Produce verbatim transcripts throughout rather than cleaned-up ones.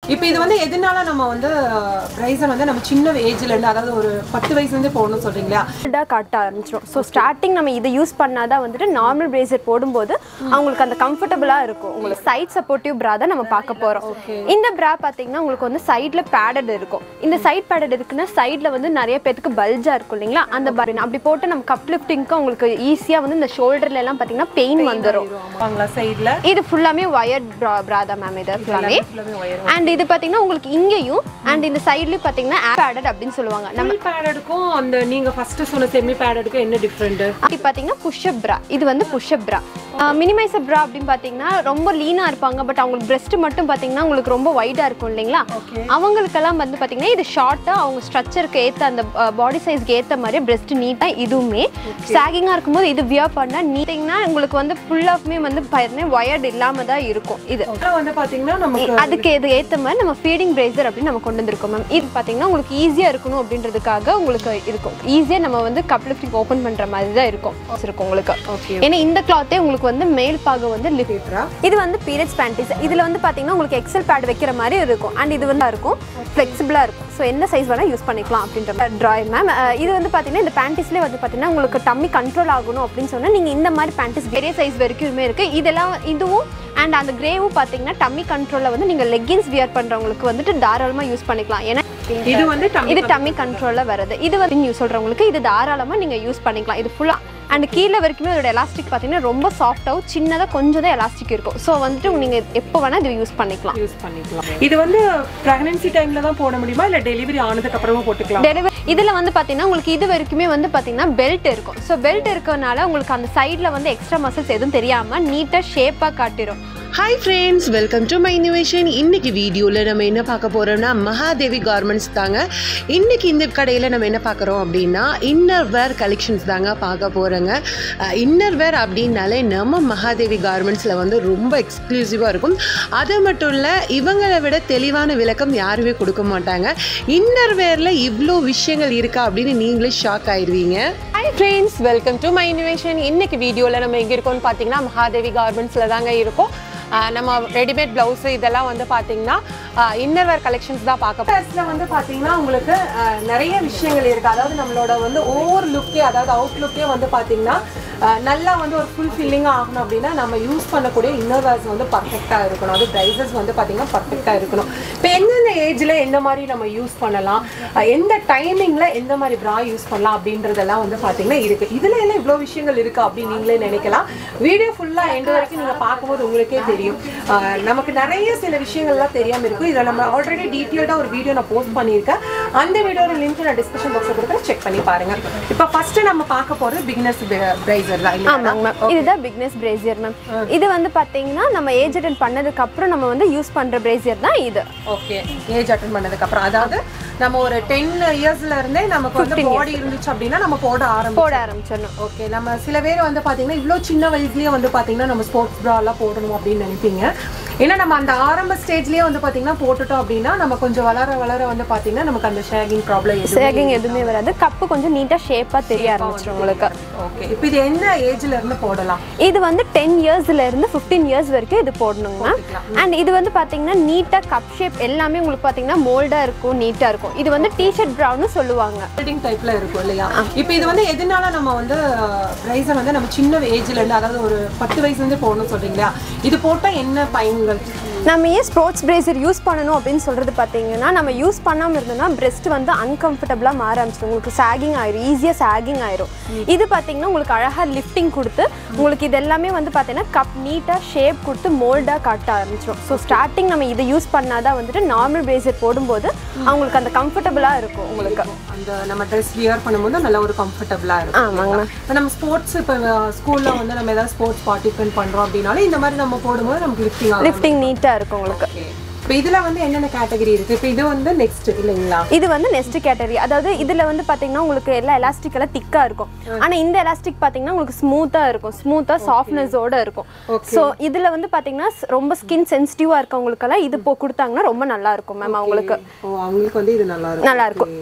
இப்போ இது வந்து எதனால நம்ம வந்து பிரைஸர் வந்து நம்ம சின்ன ஏஜ்ல இருந்து அதாவது ஒரு பத்து வயசுல இருந்து போடணும்னு சொல்றீங்களா? டா காட்ட ஆரம்பிச்சிரும். ஸோ ஸ்டார்டிங் நம்ம இதை யூஸ் பண்ணாதான் வந்துட்டு நார்மல் பிரேசர் போடும்போது அவங்களுக்கு அந்த கம்ஃபர்டபுளா இருக்கும். உங்களுக்கு சைட் சப்போர்ட்டிவ் பிரா தான் நம்ம பார்க்க போறோம். இந்த பிரா பாத்தீங்கன்னா உங்களுக்கு வந்து சைட்ல பேடட் இருக்கும். இந்த சைட் பேடட் இருக்குன்னா சைட்ல வந்து நிறைய பேருக்கு பல்ஜா இருக்கும் இல்லைங்களா? அந்த அப்படி போட்டு நம்ம கப் லிஃப்டிங்க்கு உங்களுக்கு ஈஸியா வந்து இந்த ஷோல்டர்ல எல்லாம் பாத்தீங்கன்னா பெயின் வந்துரும். சைட்ல இது ஃபுல்லாமே வயர்ட் பிரா தான் மேம். இது ஃபுல்லாமே அண்ட் இது பாத்தீங்கன்னா உங்களுக்கு இங்கேயும் அண்ட் இந்த சைட்லயும் பாத்தீங்கன்னா பேடட் அப்படின்னு சொல்லுவாங்க. நம்ம பேடடுக்கும் அந்த நீங்க ஃபர்ஸ்ட் சொன்ன செமி பேடடுக்கும் என்ன டிஃபரண்ட்? இது பாத்தீங்கன்னா புஷ் அப் பிரா. இது வந்து புஷ் அப் பிரா. மினிமைசர் பிரா அப்படின்னு பாத்தீங்கன்னா ரொம்ப லீனா இருப்பாங்க. பட் அவங்களுக்கு பிரெஸ்ட் மட்டும் பாத்தீங்கன்னா உங்களுக்கு ரொம்ப வைடா இருக்கும் இல்லைங்களா? அவங்களுக்கெல்லாம் வந்து பாத்தீங்கன்னா இது ஷார்ட்டா அவங்க ஸ்ட்ரக்சருக்கு ஏத்த அந்த பாடி சைஸ்க்கு ஏத்த மாதிரி பிரெஸ்ட் நீட்டா இதுவுமே சாகிங்கா இருக்கும்போது இது வியர் பண்ணா நீட்டிங்கன்னா உங்களுக்கு வந்து ஃபுல் ஆஃப்மே வந்து வயர்ட் இல்லாம தான் இருக்கும். இது வந்து பாத்தீங்கன்னா நமக்கு அதுக்கு இது ஏத்த மாதிரி நம்ம ஃபீடிங் பிரேசர் அப்படின்னு நம்ம கொண்டு வந்திருக்கோம் மேம். இது பாத்தீங்கன்னா உங்களுக்கு ஈஸியா இருக்கணும் அப்படின்றதுக்காக உங்களுக்கு இருக்கும். ஈஸியா நம்ம வந்து கப் லிஃப்டிங் ஓபன் பண்ற மாதிரி தான் இருக்கும் இருக்கும் உங்களுக்கு. ஏன்னா இந்த கிளாத்தே உங்களுக்கு வந்து மேல் பாகம் வந்து லிஃப்ட்ரா. இது வந்து பீரியட்ஸ் பேண்டிஸ். இதுல வந்து பாத்தீங்கன்னா உங்களுக்கு எக்ஸல் பேட் வைக்கிற மாதிரி இருக்கும். அண்ட் இது வந்து இருக்கும் ஃபிளெக்சிபிளா இருக்கும். ஸோ என்ன சைஸ் வேணா யூஸ் பண்ணிக்கலாம் அப்படின்ற ட்ராய் மேம். இது வந்து பாத்தீங்கன்னா இந்த பேண்டிஸ்லேயே வந்து பாத்தீங்கன்னா உங்களுக்கு டம்மி கண்ட்ரோல் ஆகணும் அப்படின்னு சொன்னா நீங்க இந்த மாதிரி பேண்டிஸ் பெரிய சைஸ் வரைக்குமே இருக்கு. இதெல்லாம் இதுவும் அண்ட் அந்த கிரேவும் பாத்தீங்கன்னா டம்மி கண்ட்ரோல்ல வந்து நீங்க லெகின்ஸ் வியர் பண்றவங்களுக்கு வந்துட்டு தாராளமா யூஸ் பண்ணிக்கலாம். ஏன்னா இது வந்து இது டம்மி கண்ட்ரோல்ல வருது. இது வந்து யூஸ் சொல்றவங்களுக்கு இது தாராளமா நீங்க யூஸ் பண்ணிக்கலாம். இது ஃபுல்லா அண்ட் கீழே வரைக்குமே அதோட எலாஸ்டிக் பார்த்தீங்கன்னா ரொம்ப சாஃப்டாகவும் சின்னதாக கொஞ்சம் தான் எலாஸ்டிக் இருக்கும். ஸோ வந்துட்டு நீங்கள் எப்போ வேணால் இது யூஸ் பண்ணிக்கலாம் யூஸ் பண்ணிக்கலாம் இது வந்து ப்ரெக்னன்சி டைமில் தான் போட முடியுமா இல்லை டெலிவரி ஆனதுக்கு அப்புறமா போட்டுக்கலாம்? டெலிவரி இதில் வந்து பார்த்தீங்கன்னா உங்களுக்கு இது வரைக்குமே வந்து பார்த்தீங்கன்னா பெல்ட் இருக்கும். ஸோ பெல்ட் இருக்கிறதுனால உங்களுக்கு அந்த சைடில் வந்து எக்ஸ்ட்ரா மசில்ஸ் எதுவும் தெரியாமல் நீட்டாக ஷேப்பாக காட்டிடும். Hi friends, welcome to my innovation. இன்னைக்கு வீடியோவில் நம்ம என்ன பார்க்க போகிறோம்னா மகாதேவி கார்மெண்ட்ஸ் தாங்க. இன்னைக்கு இந்த கடையில் நம்ம என்ன பார்க்குறோம் அப்படின்னா இன்னர்வேர் கலெக்ஷன்ஸ் தாங்க பார்க்க போகிறோங்க. இன்னர்வேர் அப்படின்னாலே நம்ம மகாதேவி கார்மெண்ட்ஸில் வந்து ரொம்ப எக்ஸ்க்ளூசிவாக இருக்கும். அது மட்டும் இல்லை இவங்களை விட தெளிவான விளக்கம் யாருமே கொடுக்க மாட்டாங்க. இன்னர்வேரில் இவ்வளோ விஷயங்கள் இருக்கா அப்படின்னு நீங்களே ஷாக் ஆயிடுவீங்க. Hi friends, welcome to my innovation. இன்னைக்கு வீடியோவில் நம்ம எங்கே இருக்கோம்னு பார்த்தீங்கன்னா மகாதேவி கார்மெண்ட்ஸில் தாங்க இருக்கோம். நம்ம ரெடிமேட் ப்ளவுஸு இதெல்லாம் வந்து பார்த்தீங்கன்னா இன்னர்வேர் கலெக்ஷன்ஸ் தான் பார்க்க போகிறோம். வந்து பார்த்தீங்கன்னா உங்களுக்கு நிறைய விஷயங்கள் இருக்குது. அதாவது நம்மளோட வந்து ஓவர் லுக்கே அதாவது அவுட் லுக்கே வந்து பார்த்தீங்கன்னா நல்லா வந்து ஒரு ஃபுல் ஃபில்லிங்காக ஆகணும் அப்படின்னா நம்ம யூஸ் பண்ணக்கூடிய இன்னர்வேர்ஸ் வந்து பர்ஃபெக்டாக இருக்கணும். அது ப்ரைஸஸ் வந்து பார்த்தீங்கன்னா பர்ஃபெக்டாக இருக்கணும். இப்போ எந்தெந்த ஏஜில் எந்த மாதிரி நம்ம யூஸ் பண்ணலாம், எந்த டைமிங்கில் எந்த மாதிரி ப்ரா யூஸ் பண்ணலாம் அப்படின்றதெல்லாம் வந்து பார்த்தீங்கன்னா இருக்குது. இதில் எல்லாம் இவ்வளோ விஷயங்கள் இருக்குது அப்படின்னு நீங்களே நினைக்கலாம். வீடியோ ஃபுல்லாக எண்டு வரைக்கும் நீங்கள் பார்க்கும்போது உங்களுக்கே தெரியும் நமக்கு நிறைய சில விஷயங்கள்லாம் தெரியாமல் இருக்கும். இதில் நம்ம ஆல்ரெடி டீட்டெயில்டாக ஒரு வீடியோ நான் போஸ்ட் பண்ணியிருக்கேன். அந்த வீடியோட லிங்க் நான் டிஸ்கிரிப்ஷன் பாக்ஸில் கொடுக்குறேன், செக் பண்ணி பாருங்க. இப்போ ஃபர்ஸ்ட் நம்ம பார்க்க போகிறது பிகினர்ஸ் பிரைசர். ஆமாங்க மேம், இதுதான் பிகினர்ஸ் பிரேசியர் மேம். இது வந்து பார்த்தீங்கன்னா நம்ம ஏஜ் அட்டன் பண்ணதுக்கு அப்புறம் நம்ம வந்து யூஸ் பண்ற பிரேசியர் தான் இது. ஓகே, ஏஜ் அட்டன் பண்ணதுக்கு அப்புறம் அதாவது நம்ம ஒரு டென் இயர்ஸ்ல இருந்தே நமக்கு வந்து பாடி இருந்துச்சு அப்படின்னா நம்ம போட ஆரம்பி போட ஆரம்பிச்சிடணும். ஓகே, நம்ம சில பேர் வந்து பாத்தீங்கன்னா இவ்வளோ சின்ன வயசுலயே வந்து பாத்தீங்கன்னா நம்ம ஸ்போர்ட்ஸ் ப்ரா எல்லாம் போடணும் அப்படின்னு நினைப்பீங்க. ஏன்னா நம்ம அந்த ஆரம்ப ஸ்டேஜ்லயே வந்து பாத்தீங்கன்னா போட்டுட்டோம் அப்படின்னா நம்ம கொஞ்சம் வளர வளர வந்து பாத்தீங்கன்னா நமக்கு அந்த ஷேகிங் ப்ராப்ளம் ஷேகிங் எதுவுமே வராது. கப்பு கொஞ்சம் நீட்டா ஷேப்பா தெரிய ஆரம்பிச்சிடும் உங்களுக்கு. ஓகே, இப்போ இது என்ன ஏஜ்ல இருந்து போடலாம்? இது வந்து டென் இயர்ஸ்ல இருந்து ஃபிஃப்டீன் இயர்ஸ் வரைக்கும் இது போடணுங்க. அண்ட் இது வந்து பாத்தீங்கன்னா நீட்டா கப் ஷேப் எல்லாமே உங்களுக்கு பாத்தீங்கன்னா மோல்டா இருக்கும், நீட்டா இருக்கும். இது வந்து டி-ஷர்ட் பிரவுன்னு சொல்லுவாங்க, ஃபீடிங் டைப்ல இருக்கும் இல்லையா? இப்போ இது வந்து எதனால நம்ம வந்து பிரைஸை வந்து நம்ம சின்ன ஏஜ்ல இருந்து அதாவது ஒரு பத்து வயசுல இருந்து போடணும்னு சொல்றீங்களா? இது போட்டா என்ன பயன்கள்? நம்ம ஏன் ஸ்போர்ட்ஸ் பிரேசர் யூஸ் பண்ணணும் அப்படின்னு சொல்றது பார்த்தீங்கன்னா நம்ம யூஸ் பண்ணாமல் இருந்தோம்னா பிரெஸ்ட் வந்து அன்கம்ஃபர்டபுளாக மாற ஆரம்பிச்சிடும். உங்களுக்கு சாகிங் ஆயிரும், ஈஸியாக சாகிங் ஆயிரும். இது பார்த்தீங்கன்னா உங்களுக்கு அழகாக லிஃப்டிங் கொடுத்து உங்களுக்கு இது எல்லாமே வந்து பார்த்தீங்கன்னா கப் நீட்டாக ஷேப் கொடுத்து மோல்டாக காட்ட ஆரம்பிச்சிடும். ஸோ ஸ்டார்டிங் நம்ம இதை யூஸ் பண்ணாதான் வந்துட்டு நார்மல் பிரேசர் போடும்போது அவங்களுக்கு அந்த கம்ஃபர்டபுளாக இருக்கும். உங்களுக்கு அந்த நம்ம ட்ரெஸ் வியர் பண்ணும்போது நல்ல ஒரு கம்ஃபர்டபுளாக இருக்கும். ஆமாங்க. இப்போ நம்ம ஸ்போர்ட்ஸ் இப்போ ஸ்கூலில் வந்து நம்ம ஏதாவது ஸ்போர்ட்ஸ் பார்ட்டிசிபேட் பண்ணுறோம் அப்படின்னாலும் இந்த மாதிரி நம்ம போடும்போது நமக்கு லிஃப்டிங் லிஃப்டிங் நீட்டாக இருக்கும் உங்களுக்கு. இப்போ இதுல வந்து என்னென்ன கேட்டகரி இருக்கு? இப்போ இது வந்து நெக்ஸ்ட் இல்லைங்களா? இது வந்து நெக்ஸ்ட் கேட்டகரி. அதாவது இதுல வந்து பாத்தீங்கன்னா உங்களுக்கு எல்லா எலாஸ்டிக் எல்லாம் திக்கா இருக்கும். ஆனா இந்த எலாஸ்டிக் பாத்தீங்கன்னா உங்களுக்கு ஸ்மூத்தா இருக்கும், ஸ்மூத்தா சாஃப்ட்னஸோட இருக்கும். சோ இதுல வந்து பாத்தீங்கன்னா ரொம்ப ஸ்கின் சென்சிட்டிவா இருக்கவங்களுக்கு எல்லாம் இது போ கொடுத்தாங்கன்னா ரொம்ப நல்லா இருக்கும் மேம் அவங்களுக்கு. ஓ, அவங்களுக்கு வந்து இது நல்லா இருக்கும். நல்லா இருக்கும்.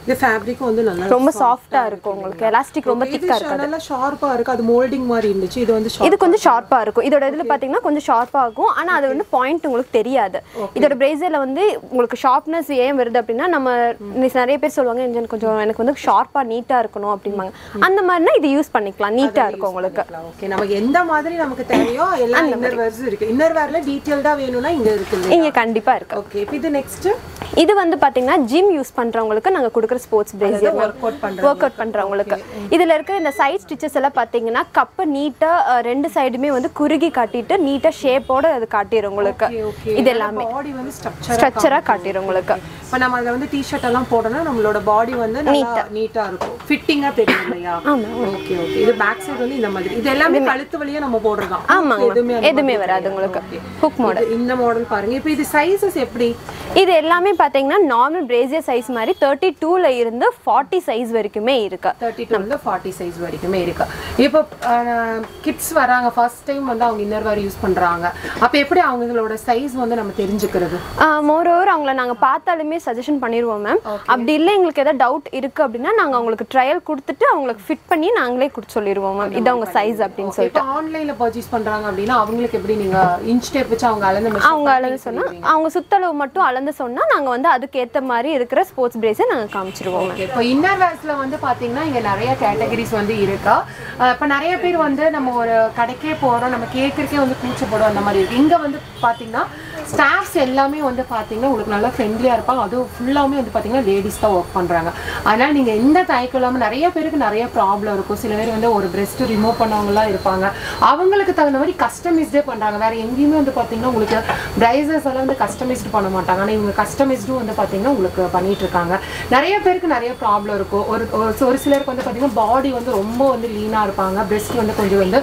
இந்த ஃபேப்ரிக் வந்து நல்லா ரொம்ப சாஃப்ட்டா இருக்கும் உங்களுக்கு எலாஸ்டிக் ரொம்ப திக்கா இருக்கு நல்லா ஷார்ப்பா இருக்கு அது மோல்டிங் மாதிரி இருந்துச்சு இது வந்து இது கொஞ்சம் ஷார்ப்பா இருக்கும் இதோட இதுல பாத்தீங்கன்னா கொஞ்சம் ஷார்ப்பா இருக்கும் ஆனா அது வந்து பாயிண்ட் உங்களுக்கு தெரியாது இதோட பிரேசர்ல வந்து உங்களுக்கு ஷார்ப்னஸ் ஏன் வருது அப்படின்னா நம்ம நிறைய பேர் சொல்லுவாங்க எனக்கு கொஞ்சம் எனக்கு வந்து ஷார்ப்பா நீட்டா இருக்கணும் அப்படிம்பாங்க அந்த மாதிரினா இது யூஸ் பண்ணிக்கலாம் நீட்டா இருக்கும் உங்களுக்கு ஓகே நமக்கு எந்த மாதிரி நமக்கு தேவையோ எல்லா இன்னர்வேர்ஸ் இருக்கு இன்னர்வேர்ல டீடைல்டா வேணும்னா இங்க இருக்கு இங்க கண்டிப்பா இருக்கு ஓகே இது நெக்ஸ்ட் இது வந்து பாத்தீங்கன்னா ஜிம் யூஸ் பண்றவங்களுக்கு நாங்க கொடுக்குற ஸ்போர்ட்ஸ் பிரேசியர் ஒர்க் அவுட் பண்றோம் ஒர்க் அவுட் பண்றவங்களுக்கு இதுல இருக்கிற இந்த சைட் ஸ்டிச்சஸ் எல்லாம் பாத்தீங்கன்னா கப்ப நீட்டா ரெண்டு சைடுமே வந்து குறுகி காட்டிட்டு நீட்டா ஷேப்போட அது காட்டிரும் உங்களுக்கு இது எல்லாமே பாடி வந்து ஸ்ட்ரக்சரா ஸ்ட்ரக்சரா காட்டிரும் உங்களுக்கு இப்ப நம்ம அத வந்து டி-ஷர்ட் எல்லாம் போடணும் நம்மளோட பாடி வந்து நல்லா நீட்டா இருக்கும் ஃபிட்டிங்கா தெரியும் இல்லையா ஓகே ஓகே இது பேக் சைடு வந்து இந்த மாதிரி இது எல்லாமே கழுத்து வழியா நம்ம போடுறோம் ஆமா எதுமே வராது உங்களுக்கு ஹுக் மாடல் இந்த மாடல் பாருங்க இப்போ இது சைஸஸ் எப்படி இது எல்லாமே பாத்தீங்கன்னா நார்மல் பிரேசியர் சைஸ் மாதிரி தேர்ட்டி டூ ல இருந்து ஃபார்ட்டி சைஸ் வரைக்குமே இருக்கு தேர்ட்டி டூ ல இருந்து ஃபார்ட்டி சைஸ் வரைக்குமே இருக்கு இப்போ கிட்ஸ் வராங்க ஃபர்ஸ்ட் டைம் வந்து அவங்க இன்னர்வேர் யூஸ் பண்றாங்க அப்ப எப்படி அவங்களோட சைஸ் வந்து நம்ம தெரிஞ்சுக்கிறது மோர் ஓவர் அவங்கள நாங்க பார்த்தாலுமே சஜஷன் பண்ணிடுவோம் மேம் அப்படி இல்லை எங்களுக்கு ஏதாவது டவுட் இருக்கு அப்படின்னா நாங்க அவங்களுக்கு ட்ரையல் கொடுத்துட்டு அவங்களுக்கு ஃபிட் பண்ணி நாங்களே கொடுத்து சொல்லிடுவோம் மேம் இது அவங்க சைஸ் அப்படின்னு சொல்லிட்டு ஆன்லைன்ல பர்ச்சேஸ் பண்றாங்க அப்படின்னா அவங்களுக்கு எப்படி நீங்க இன்ச் டேப் வச்சு அவங்க அளந்து அவங்க அளந்து சொன்னா அவங்க சுத்தளவு மட்டும் அளந்து சொன்னா நாங்க வந்து அதுக்கு ஏத்த மாதிரி இருக்கிற ஸ்போர்ட்ஸ் பிரேஸை நாங்க காமிச்சிருவோம் இப்போ இன்னர்வேர்ஸ்ல வந்து பாத்தீங்கன்னா இங்க நிறைய கேட்டகரிஸ் வந்து இருக்கா இப்போ நிறைய பேர் வந்து நம்ம ஒரு கடைக்கே போறோம் நம்ம கேட்கறக்கே வந்து கூச்சப்படும் அந்த மாதிரி இருக்கு இங்க வந்து பாத்தீங்கன்னா ஸ்டாஃப்ஸ் எல்லாமே வந்து பாத்தீங்கன்னா உங்களுக்கு நல்லா ஃப்ரெண்ட்லியா இருப்பாங்க அதுவும் ஃபுல்லாமே வந்து பாத்தீங்கன்னா லேடிஸ் தான் ஒர்க் பண்றாங்க அதனால நீங்க எந்த தயக்கம் இல்லாம நிறைய பேருக்கு நிறைய ப்ராப்ளம் இருக்கும் சில பேர் வந்து ஒரு பிரெஸ்ட் ரிமூவ் பண்ணவங்கலாம் இருப்பாங்க அவங்களுக்கு தகுந்த மாதிரி கஸ்டமைஸ்டே பண்றாங்க வேற எங்கேயுமே வந்து பாத்தீங்கன்னா உங்களுக்கு பிரைசஸ் எல்லாம் வந்து கஸ்டமைஸ்டு பண்ண மாட்டாங்க ஆனா இவங்க கஸ்டமைஸ்டும் வந்து பாத்தீங்கன்னா உங்களுக்கு பண்ணிட்டு இருக்காங்க நிறைய பேருக்கு நிறைய ப்ராப்ளம் இருக்கும் ஒரு ஒரு சிலருக்கு வந்து பாத்தீங்கன்னா பாடி வந்து ரொம்ப வந்து லீனா இருப்பாங்க பிரெஸ்ட் வந்து கொஞ்சம் வந்து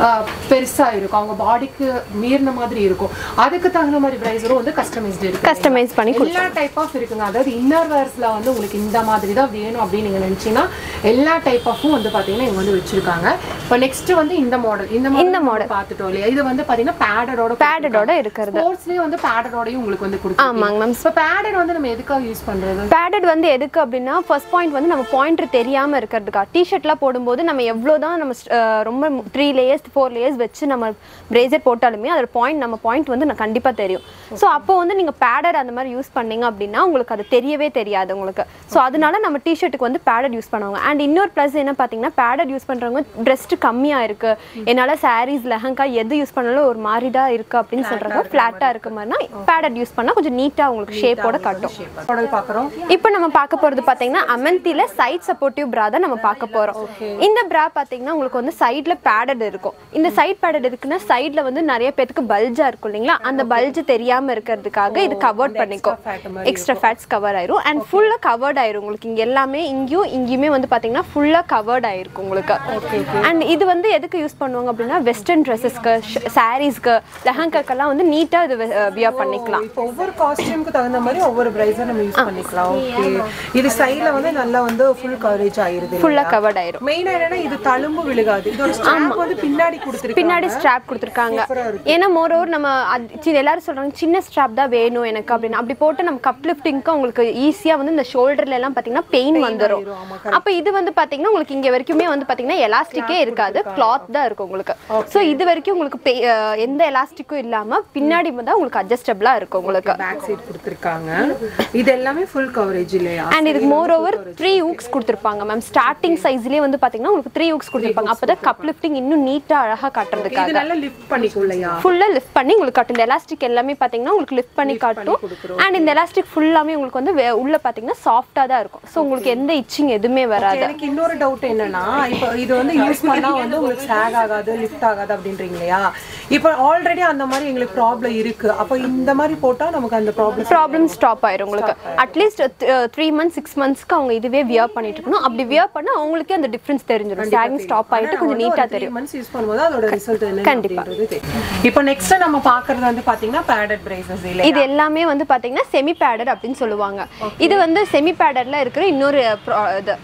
பெருசா இருக்கும் அவங்க பாடிக்கு மீறின மாதிரி இருக்கும் அதுக்கு தகுந்த மாதிரி பிரைஸரும் வந்து கஸ்டமைஸ்டு இருக்கு கஸ்டமைஸ் பண்ணி எல்லா டைப் ஆஃப் இருக்குங்க அதாவது இன்னர்வேர்ஸ்ல வந்து உங்களுக்கு இந்த மாதிரி தான் வேணும் அப்படின்னு நீங்க நினைச்சீங்கன்னா எல்லா டைப் ஆஃபும் வந்து பாத்தீங்கன்னா இவங்க வந்து வச்சிருக்காங்க இப்போ நெக்ஸ்ட் வந்து இந்த மாடல் இந்த இந்த மாடல் பார்த்துட்டோம் இல்லையா இது வந்து பாத்தீங்கன்னா பேடடோட பேடடோட இருக்கிறது ஸ்போர்ட்ஸ்லயே வந்து பேடடோடயும் உங்களுக்கு வந்து கொடுத்துருக்காங்க ஆமாங்க மேம் இப்போ பேடட் வந்து நம்ம எதுக்காக யூஸ் பண்றது பேடட் வந்து எதுக்கு அப்படின்னா ஃபர்ஸ்ட் பாயிண்ட் வந்து நம்ம பாயிண்டர் தெரியாம இருக்கிறதுக்கா டிஷர்ட்லாம் போடும்போது நம்ம எவ்வளவுதான் நம்ம ரொம்ப த்ரீ லேயர்ஸ் ஃபோர் லேயர்ஸ் வச்சு நம்ம பிரேசர் போட்டாலுமே அதோட பாயிண்ட் நம்ம பாயிண்ட் வந்து கண்டிப்பா தெரியும் ஸோ அப்போ வந்து நீங்க பேடட் அந்த மாதிரி யூஸ் பண்ணீங்க அப்படின்னா உங்களுக்கு அது தெரியவே தெரியாது உங்களுக்கு ஸோ அதனால நம்ம டிஷர்ட்டுக்கு வந்து பேடட் யூஸ் பண்ணுவாங்க அண்ட் இன்னொரு ப்ளஸ் என்ன பார்த்தீங்கன்னா பேடட் யூஸ் பண்றவங்க பிரெஸ்ட் கம்மியா இருக்கு என்னால சாரீஸ் லெஹங்கா எது யூஸ் பண்ணாலும் ஒரு மாதிரி தான் இருக்கு அப்படின்னு சொல்றாங்க ஃபிளாட்டா இருக்க மாதிரினா பேடட் யூஸ் பண்ணா கொஞ்சம் நீட்டா உங்களுக்கு ஷேப்போட காட்டும் பார்க்குறோம் இப்போ நம்ம பார்க்க போறது பாத்தீங்கன்னா அமந்தில சைட் சப்போர்ட்டிவ் பிரா தான் நம்ம பார்க்க போறோம் இந்த பிரா பாத்தீங்கன்னா உங்களுக்கு வந்து சைட்ல பேடட் இருக்கும் இந்த சைட் பேடட் இருக்குன்னா சைட்ல வந்து நிறைய பேருக்கு பல்ஜா இருக்கும் இல்லைங்களா அந்த பல்ஜ் தெரியாம இருக்கிறதுக்காக இது கவர்ட் பண்ணிக்கும் எக்ஸ்ட்ரா ஃபேட்ஸ் கவர் ஆயிரும் அண்ட் ஃபுல்லா கவர்ட் ஆயிரும் உங்களுக்கு இங்க எல்லாமே இங்கேயும் இங்கேயுமே வந்து பாத்தீங்கன்னா ஃபுல்லா கவர்ட் ஆயிருக்கும் உங்களுக்கு அண்ட் இது வந்து எதுக்கு யூஸ் பண்ணுவாங்க அப்படின்னா வெஸ்டர்ன் ட்ரெஸ்ஸஸ்க்கு சாரீஸ்க்கு லெஹங்காக்கெல்லாம் வந்து நீட்டா இது வியர் பண்ணிக்கலாம் ஒவ்வொரு காஸ்டியூம்க்கு தகுந்த மாதிரி ஒவ்வொரு பிரைஸை நம்ம யூஸ் பண்ணிக்கலாம் ஓகே இது சைடுல வந்து நல்லா வந்து ஃபுல் கவரேஜ் ஆயிருது ஃபுல்லா கவர்ட் ஆயிரும் மெயினா என்னன்னா இது தழும்பு விழுகாது இதோட ஸ்ட்ராப் வந்து பின்னாடி கொடுத்திருக்காங்க பின்னாடி ஸ்ட்ராப் கொடுத்திருக்காங்க ஏன்னா மோர் ஓவர் நம்ம எல்லாரும் சொல்றாங்க சின்ன ஸ்ட்ராப் தான் வேணும் எனக்கு அப்படின்னு அப்படி போட்டு நம்ம கப் லிஃப்டிங்க்கு உங்களுக்கு ஈஸியா வந்து இந்த ஷோல்டர்ல எல்லாம் பாத்தீங்கன்னா பெயின் வந்துரும் அப்ப இது வந்து பாத்தீங்கன்னா உங்களுக்கு இங்க வரைக்குமே வந்து பாத்தீங்கன்னா எலாஸ்டிக்கே இருக்காது கிளாத் தான் இருக்கும் உங்களுக்கு சோ இது வரைக்கும் உங்களுக்கு எந்த எலாஸ்டிக்கும் இல்லாம பின்னாடி வந்து உங்களுக்கு அட்ஜஸ்டபிளா இருக்கும் உங்களுக்கு பேக் சைடு கொடுத்திருக்காங்க இது எல்லாமே ஃபுல் கவரேஜ் இல்லையா அண்ட் இதுக்கு மோர் ஓவர் த்ரீ ஹூக்ஸ் கொடுத்திருப்பாங்க மேம் ஸ்டார்டிங் சைஸ்லயே வந்து பாத்தீங்கன்னா உங்களுக்கு த்ரீ ஹூக்ஸ் கொடுத்திருப்பாங்க அப்பதான் கப் லிஃப்டிங் இன்னும் நீட்டா அழகா காட்டுறதுக்காக இது நல்லா லிஃப்ட் பண்ணிக்கும்லையா ஃபுல்லா லிஃப்ட் பண்ணி உங்களுக்கு காட்டும் இந்த எலாஸ்டிக் எல்லாமே பாத்தீங்கன்னா உங்களுக்கு லிஃப்ட் பண்ணி காட்டும் அண்ட் இந்த எலாஸ்டிக் ஃபுல்லாமே உங்களுக்கு வந்து உள்ள பாத்தீங்கன்னா சாஃப்ட்டா தான் இருக்கும் சோ உங்களுக்கு எந்த இச்சிங் எதுவுமே வராது எனக்கு இன்னொரு டவுட் என்னன்னா இப்போ இது வந்து யூஸ் பண்ணா வந்து உங்களுக்கு சாக் ஆகாது லிஃப்ட் ஆகாது அப்படின்றீங்க இல்லையா இப்போ ஆல்ரெடி அந்த மாதிரி எங்களுக்கு ப்ராப்ளம் இருக்கு அப்போ இந்த மாதிரி போட்டா நமக்கு அந்த ப்ராப்ளம் ப்ராப்ளம் ஸ்டாப் ஆயிரும் உங்களுக்கு அட்லீஸ்ட் த்ரீ மந்த்ஸ் சிக்ஸ் மந்த்ஸ்க்கு அவங்க இதுவே வியர் பண்ணிட்டு இருக்கணும் அப்படி வியர் பண்ணா அவங்களுக்கே அந்த டிஃபரன்ஸ் தெரிஞ்சிடும் சாகிங் ஸ்டாப் ஆயிட்டு கொஞ்சம் நீட்டா தெரியும் மந்த்ஸ் யூஸ் பண்ணும்போது அதோட ரிசல்ட் என்ன அப்படின்றது தெரியும் இப்போ நெக்ஸ்ட் நம்ம பார்க்கிறது வந்து பாத்தீங்கன்னா பேடட் பிரேசஸ் இல்ல இது எல்லாமே வந்து பாத்தீங்கன்னா செமி பேடட் அப்படின்னு சொல்லுவாங்க இது வந்து செமி பேடட்ல இருக்கிற இன்னொரு இது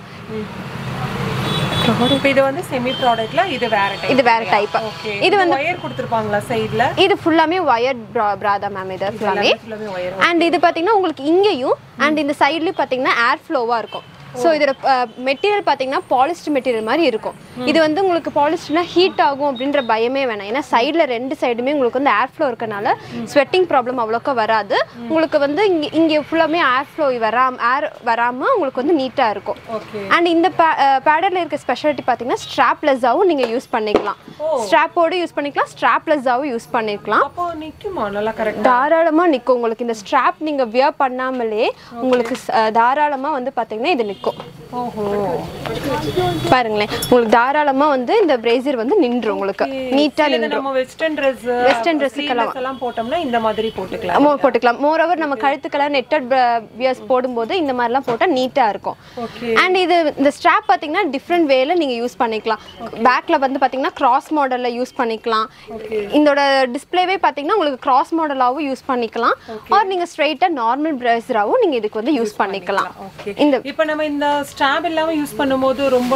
இது வந்து செமி ப்ராடக்ட்ல இது வேற டைப் இது வேற டைப் இது வந்து வயர் கொடுத்திருப்பாங்களா சைடுல இது ஃபுல்லாமே வயர் பிரா தான் மேம் இது ஃபுல்லாமே அண்ட் இது பாத்தீங்கன்னா உங்களுக்கு இங்கேயும் அண்ட் இந்த சைடுலயும் பாத்தீங்கன்னா ஏர் ஃப்ளோவா இருக்கும் ஸோ இதோட மெட்டீரியல் பார்த்தீங்கன்னா பாலிஸ்டர் மெட்டீரியல் மாதிரி இருக்கும். இது வந்து உங்களுக்கு பாலிஸ்டர்னா ஹீட் ஆகும் அப்படின்ற பயமே வேணாம். ஏன்னா சைடில் ரெண்டு சைடுமே உங்களுக்கு வந்து ஏர் ஃப்ளோ இருக்கனால ஸ்வெட்டிங் ப்ராப்ளம் அவ்வளோக்கா வராது. உங்களுக்கு வந்து இங்கே இங்கே ஃபுல்லாமே ஏர் ஃப்ளோ வராம ஏர் வராமல் உங்களுக்கு வந்து நீட்டாக இருக்கும். அண்ட் இந்த பேடரில் இருக்க ஸ்பெஷாலிட்டி பார்த்தீங்கன்னா ஸ்ட்ராப்லெஸ்ஸாகவும் நீங்கள் யூஸ் பண்ணிக்கலாம். ஸ்ட்ராப்போடு யூஸ் பண்ணிக்கலாம், ஸ்ட்ராப்லெஸ்ஸாகவும் யூஸ் பண்ணிக்கலாம். தாராளமாக நிற்கும் உங்களுக்கு. இந்த ஸ்ட்ராப் நீங்கள் வியர் பண்ணாமலே உங்களுக்கு தாராளமாக வந்து பார்த்தீங்கன்னா இது நிற்கும். பாருங்களேன், உங்களுக்கு தாராளமா வந்து இந்த பிரேசியர் வந்து நின்று உங்களுக்கு நீட்டா நின்று. நம்ம வெஸ்டர்ன் Dress வெஸ்டர்ன் Dressக்கெல்லாம் எல்லாம் போட்டோம்னா இந்த மாதிரி போட்டுக்கலாம். ஆமா போட்டுக்கலாம். மோர் ஓவர் நம்ம கழுத்துக்கெல்லாம் நெட்டட் வியர்ஸ் போடும்போது இந்த மாதிரிலாம் போட்டா நீட்டா இருக்கும். அண்ட் இது இந்த ஸ்ட்ராப் பாத்தீங்கன்னா டிஃப்ரெண்ட் வேல நீங்க யூஸ் பண்ணிக்கலாம். பேக்ல வந்து பாத்தீங்கன்னா கிராஸ் மாடல்ல யூஸ் பண்ணிக்கலாம். இதோட டிஸ்ப்ளேவே பாத்தீங்கன்னா உங்களுக்கு கிராஸ் மாடலாவும் யூஸ் பண்ணிக்கலாம். ஆர் நீங்க ஸ்ட்ரைட்டா நார்மல் பிரேசியராவும் நீங்க இதுக்கு வந்து யூஸ் பண்ணிக்கலாம். இந்த இப்போ நம்ம இந்த ஸ்ட்ராப் எல்லாம் யூஸ் பண்ணும்போது ரொம்ப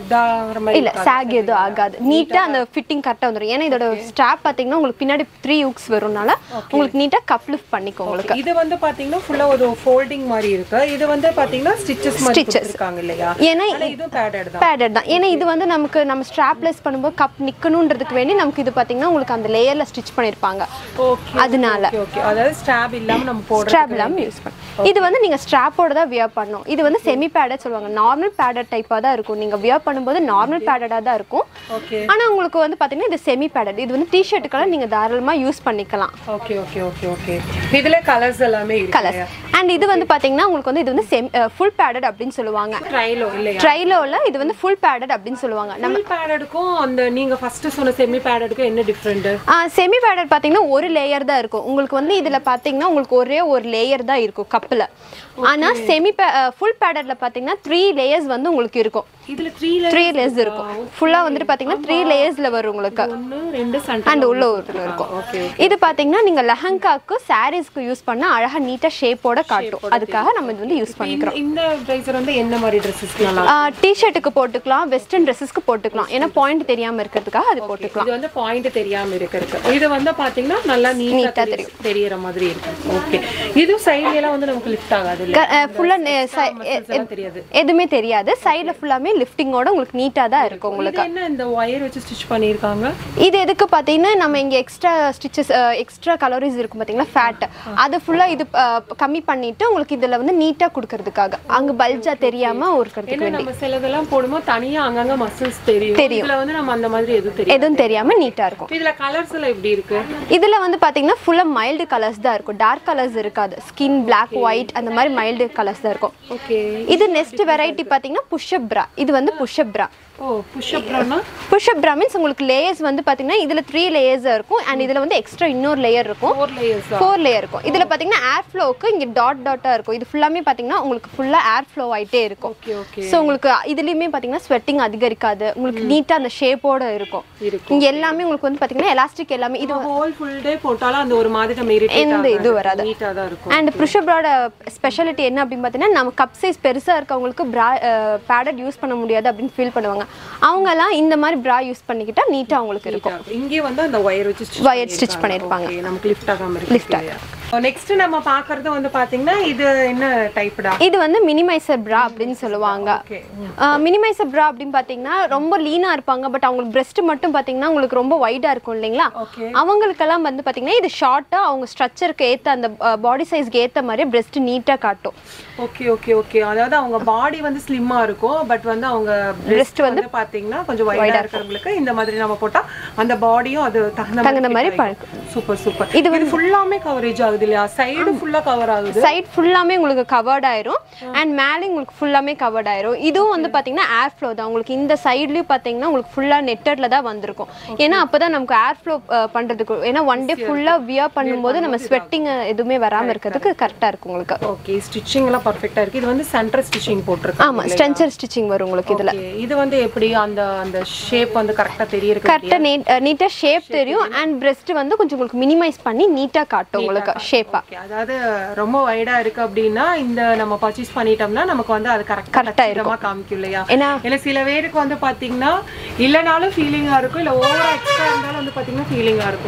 இல்ல சாக் எதுவும் ஆகாது. நீட்டா அந்த ஃபிட்டிங் கரெக்டா வந்துரும். ஏன்னா இதோட ஸ்ட்ராப் பாத்தீங்கன்னா உங்களுக்கு பின்னாடி த்ரீ ஹூக்ஸ் வரும்னால உங்களுக்கு நீட்டா கப் லிஃப்ட் பண்ணிக்கும் உங்களுக்கு. இது வந்து பாத்தீங்கன்னா ஃபுல்லா ஒரு ஃபோல்டிங் மாதிரி இருக்கு. இது வந்து பாத்தீங்கன்னா ஸ்டிச்சஸ் மாதிரி கொடுத்திருக்காங்க இல்லையா? ஏன்னா இது பேடட் தான். பேடட் தான். ஏன்னா இது வந்து நமக்கு நம்ம ஸ்ட்ராப்லெஸ் பண்ணும்போது கப் நிக்கணும்ன்றதுக்கு வேண்டி நமக்கு இது பாத்தீங்கன்னா உங்களுக்கு அந்த லேயர்ல ஸ்டிச் பண்ணிருப்பாங்க. ஓகே அதனால ஓகே. அதாவது ஸ்ட்ராப் இல்லாம நம்ம போடுறது. ஸ்ட்ராப் இல்லாம யூஸ் பண்ணலாம். இது வந்து நீங்க ஸ்ட்ராப்போட தான் வியர் பண்ணனும். இது வந்து செமி பேடட் சொல்லுவாங்க. நார்மல் பேடட் டைப்பா தான் இருக்கும். நீங்க வியர் பண்ணும்போது நார்மல் பேடடா தான் இருக்கும். ஆனா உங்களுக்கு வந்து பாத்தீங்கன்னா இது செமி பேடட். இது வந்து டி-ஷர்ட்டுக்கெல்லாம் நீங்க தாராளமா யூஸ் பண்ணிக்கலாம். Okay okay okay okay. இதுல கலர்ஸ் எல்லாமே இருக்கு. கலர்ஸ். அண்ட் இது வந்து பாத்தீங்கன்னா உங்களுக்கு வந்து இது வந்து ஃபுல் பேடட் அப்படினு சொல்லுவாங்க. ட்ரைலோ இல்லையா? ட்ரைலோல இது வந்து ஃபுல் பேடட் அப்படினு சொல்லுவாங்க. நம்ம பேடடுக்கும் அந்த நீங்க ஃபர்ஸ்ட் சொன்ன செமி பேடடுக்கும் என்ன டிஃபரண்ட்? ஆ செமி பேடட் பாத்தீங்கன்னா ஒரு லேயர் தான் இருக்கும். உங்களுக்கு வந்து இதுல பாத்தீங்கன்னா உங்களுக்கு ஒரே ஒரு லேயர் தான் இருக்கும் கப்ல. ஆனா செமி ஃபுல் பேடட்ல பாத்தீங்கன்னா த்ரீ லேயர்ஸ் வந்து உங்களுக்கு இருக்கும். இதுல த்ரீ த்ரீ லேயர்ஸ் இருக்கும். ஃபுல்லா வந்துட்டு பாத்தீங்கன்னா த்ரீ லேயர்ஸ்ல வரும் உங்களுக்கு. ஒன்னு ரெண்டு சென்டர் அண்ட் உள்ள ஒரு இருக்கும். இது பாத்தீங்கன்னா நீங்க லெஹங்காக்கு சாரீஸ்க்கு யூஸ் பண்ணா அழகா நீட்டா ஷேப்போட காட்டும். அதுக்காக நம்ம இது வந்து யூஸ் பண்ணிக்கிறோம். இந்த பிரைசர் வந்து என்ன மாதிரி Dressesக்கு நல்லா இருக்கும்? டி-ஷர்ட்டுக்கு போட்டுக்கலாம், வெஸ்டர்ன் Dressesக்கு போட்டுக்கலாம். ஏன்னா பாயிண்ட் தெரியாம இருக்கிறதுக்காக அது போட்டுக்கலாம். இது வந்து பாயிண்ட் தெரியாம இருக்கிறதுக்கு. இது வந்து பாத்தீங்கன்னா நல்லா நீட்டா தெரியும். தெரியற மாதிரி இருக்கு. ஓகே. இது சைடுல எல்லாம் வந்து நமக்கு லிஃப்ட் ஆகாது இல்ல? ஃபுல்லா தெரியாது. எதுமே தெரியாது. சைடுல ஃபுல்லாமே லிஃப்டிங்கோட உங்களுக்கு நீட்டா தான் இருக்கும் உங்களுக்கு. என்ன இந்த வயர் வச்சு ஸ்டிட்ச் பண்ணிருக்காங்க? இது எதுக்கு பாத்தீங்கன்னா நம்ம இங்க எக்ஸ்ட்ரா ஸ்டிச்சஸ் எக்ஸ்ட்ரா கலோரிஸ் இருக்கும் பாத்தீங்களா ஃபேட். அது ஃபுல்லா இது கம்மி பண்ணிட்டு உங்களுக்கு இதுல வந்து நீட்டா கொடுக்கிறதுக்காக அங்க பல்ஜா தெரியாம இருக்கிறதுக்கு வேண்டி. நம்ம சிலதெல்லாம் போடும்போது தனியா அங்கங்க மசில்ஸ் தெரியும். இதுல வந்து நம்ம அந்த மாதிரி எதுவும் தெரியாது. எதுவும் தெரியாம நீட்டா இருக்கும். இதுல கலர்ஸ் எல்லாம் எப்படி இருக்கு? இதுல வந்து பாத்தீங்கன்னா ஃபுல்லா மைல்டு கலர்ஸ் தான் இருக்கும். டார்க் கலர்ஸ் இருக்காது. ஸ்கின் பிளாக் ஒயிட் அந்த மாதிரி மைல்டு கலர்ஸ் தான் இருக்கும். ஓகே. இது நெக்ஸ்ட் வெரைட்டி பாத்தீங்கன்னா புஷ் அப் பிரா. இது வந்து புஷ் அப் பிரா. ஓ புஷ் அப் பிரா. புஷ் அப் பிரா மீன்ஸ் உங்களுக்கு லேயர்ஸ் வந்து பாத்தீங்கன்னா இதுல த்ரீ லேயர்ஸ் இருக்கும். அண்ட் இதுல வந்து எக்ஸ்ட்ரா இன்னொரு லேயர் இருக்கும். Four layers. ஃபோர் லேயர் இருக்கும். இதுல பாத்தீங்கன்னா ஏர் ஃப்ளோக்கு இங்க டாட் டாட்டா இருக்கும். இது ஃபுல்லாமே பாத்தீங்கன்னா உங்களுக்கு ஃபுல்லா ஏர் ஃப்ளோ ஆயிட்டே இருக்கும். Okay okay. சோ உங்களுக்கு இதுலயுமே பாத்தீங்கன்னா ஸ்வெட்டிங் அதிகரிக்காது. உங்களுக்கு நீட்டா அந்த ஷேப்போட இருக்கும். இங்க எல்லாமே உங்களுக்கு வந்து பாத்தீங்கன்னா எலாஸ்டிக் எல்லாமே இது ஹோல் ஃபுல் டே போட்டாலும் அந்த ஒரு மாதிரி நம்ம இரிட்டேட் எந்த இது வராது. நீட்டா தான் இருக்கும். அண்ட் புஷ் அப் பிரா ஸ்பெஷாலிட்டி என்ன அப்படினு பாத்தீங்கன்னா நம்ம கப் சைஸ் பெருசா இருக்கவங்களுக்கு பிரா பேடட் யூஸ் பண்ண முடியாது அப்படினு ஃபீல் பண்ணுவாங்க. அவங்க எல்லாம் இந்த மாதிரி பிரா யூஸ் பண்ணிக்கிட்டா நீட்டா உங்களுக்கு இருக்கும். இங்கே வந்து அந்த வயர் வச்சு வயர் ஸ்டிச் பண்ணிருப்பாங்க. நமக்கு லிஃப்ட் ஆகாம இருக்கு. லிஃப்ட் ஆகும். நெக்ஸ்ட் நம்ம பாக்குறது வந்து பாத்தீங்கன்னா இது என்ன டைப்டா? இது வந்து மினிமைசர் பிரா அப்படினு சொல்லுவாங்க. மினிமைசர் பிரா அப்படினு பாத்தீங்கன்னா ரொம்ப லீனா இருப்பாங்க. பட் அவங்களுக்கு பிரஸ்ட் மட்டும் பாத்தீங்கன்னா உங்களுக்கு ரொம்ப வைடா இருக்கும் இல்லைங்களா? அவங்களுக்கெல்லாம் வந்து பாத்தீங்கன்னா இது ஷார்ட்டா அவங்க ஸ்ட்ரக்சருக்கு ஏத்த அந்த பாடி சைஸ்க்கு ஏத்த மாதிரி பிரஸ்ட் நீட்டா காட்டும். Okay okay okay. அதாவது அவங்க பாடி வந்து ஸ்லிம்மா இருக்கும். பட் வந்து அவங்க பிரஸ்ட் வந்து பாத்தீங்கன்னா கொஞ்சம் வைடா இருக்கிறவங்களுக்கு இந்த மாதிரி நம்ம போட்டா அந்த பாடியும் அது தகுந்த மாதிரி பாக்கும். Super super. இது வந்து ஃபுல்லாமே கவரேஜ் ஆகுது இல்லையா? சைடு ஃபுல்லா கவர் ஆகுது. சைடு ஃபுல்லாமே உங்களுக்கு கவர்ட் ஆயிரும். அண்ட் மேலே உங்களுக்கு ஃபுல்லாமே கவர்ட் ஆயிரும். இதுவும் வந்து பாத்தீங்கன்னா ஏர் ஃப்ளோ தான். உங்களுக்கு இந்த சைடுலயும் பாத்தீங்கன்னா உங்களுக்கு ஃபுல்லா நெட்டட்ல தான் வந்திருக்கும். ஏன்னா அப்பதான் நமக்கு ஏர் ஃப்ளோ பண்றதுக்கு. ஏன்னா ஒன் டே ஃபுல்லா வியர் பண்ணும்போது நம்ம ஸ்வெட்டிங் எதுவுமே வராம இருக்கிறதுக்கு கரெக்டா இருக்கும் உங்களுக்கு. ஓகே. ஸ்டிச்சிங் எல்லாம் பெர்ஃபெக்ட்டா இருக்கு. இது வந்து சென்டர் ஸ்டிச்சிங் போட்டுருக்காங்க. ஆமா ஸ்ட்ரென்ச்சர் ஸ்டிச்சிங் வரும் உங்களுக்கு இதுல. இது வந்து எப்படி அந்த அந்த ஷேப் வந்து கரெக்ட்டா தெரியுது. கரெக்ட்டா நீட்டா ஷேப் தெரியும். அண்ட் பிரஸ்ட் வந்து கொஞ்சம் உங்களுக்கு மினிமைஸ் பண்ணி நீட்டா காட்டும் உங்களுக்கு ஷேப்பா. அதாவது ரொம்ப வைடா இருக்கு அப்படினா இந்த நம்ம பர்ச்சேஸ் பண்ணிட்டோம்னா நமக்கு வந்து அது கரெக்ட்டா இடமா காமிக்கும் இல்லையா? ஏன்னா சில பேருக்கு வந்து பாத்தீங்கன்னா இல்லனாலும் ஃபீலிங்கா இருக்கும். இல்ல ஓவரா எக்ஸ்ட்ரா இருந்தாலும் வந்து பாத்தீங்கன்னா ஃபீலிங்கா இருக்கும்.